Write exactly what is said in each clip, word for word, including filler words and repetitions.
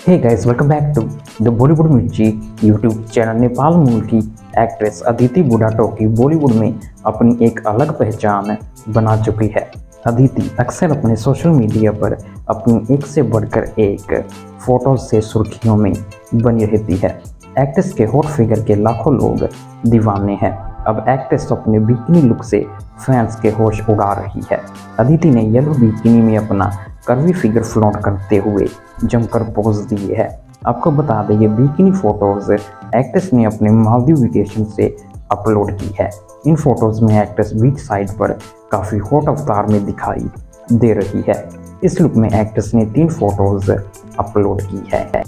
Hey guys, welcome back to the Bollywood Mirchi YouTube channel. Nepal मूल की actress Aditi बुढ़ाटोकी Bollywood में अपनी एक अलग पहचान बना चुकी है। अदिति अक्सर अपने सोशल मीडिया पर अपनी एक से बढ़कर एक फोटो से सुर्खियों में बनी रहती है। एक्ट्रेस के हॉट फिगर के लाखों लोग दीवाने हैं। अब एक्ट्रेस अपने बिकिनी लुक से फैंस के होश उड़ा रही है। अदिति ने येलो बिकिनी में अपना कर्वी फिगर फ्लॉन्ट करते हुए जमकर पोज दिए है। आपको बता दें, ये बिकिनी फोटोज एक्ट्रेस ने अपने मालदीव वेकेशन से अपलोड की है। इन फोटोज में एक्ट्रेस बीच साइड पर काफ़ी हॉट अवतार में दिखाई दे रही है। इस लुक में एक्ट्रेस ने तीन फोटोज अपलोड की है।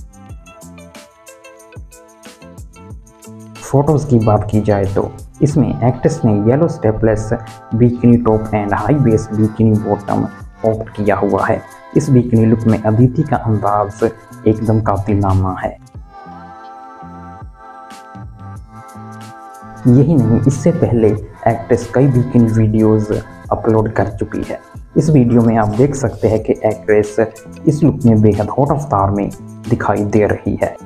फोटोज की बात की जाए तो इसमें एक्ट्रेस ने yellow strapless bikini top and high बेस बिकिनी बॉटम ऑप्ट किया हुआ है। इस बिकिनी लुक में अदिति का अंदाज एकदम कातिलाना है। यही नहीं, इससे पहले एक्ट्रेस कई बिकिनी वीडियोस अपलोड कर चुकी है। इस वीडियो में आप देख सकते हैं कि एक्ट्रेस इस लुक में बेहद हॉट अवतार में दिखाई दे रही है।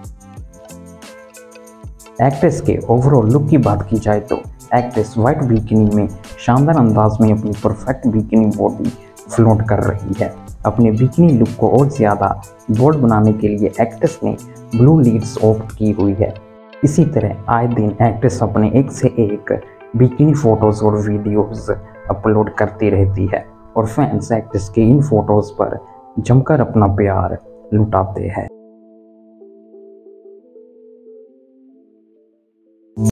एक्ट्रेस के ओवरऑल लुक की बात की जाए तो एक्ट्रेस व्हाइट बिकिनी में शानदार अंदाज में अपनी परफेक्ट बिकिनी बॉडी फ्लॉन्ट कर रही है। अपने बिकिनी लुक को और ज़्यादा बोल्ड बनाने के लिए एक्ट्रेस ने ब्लू लीड्स ऑप्ट की हुई है। इसी तरह आए दिन एक्ट्रेस अपने एक से एक बिकिनी फोटोज़ और वीडियोज़ अपलोड करती रहती है और फैंस एक्ट्रेस के इन फोटोज़ पर जमकर अपना प्यार लुटाते हैं।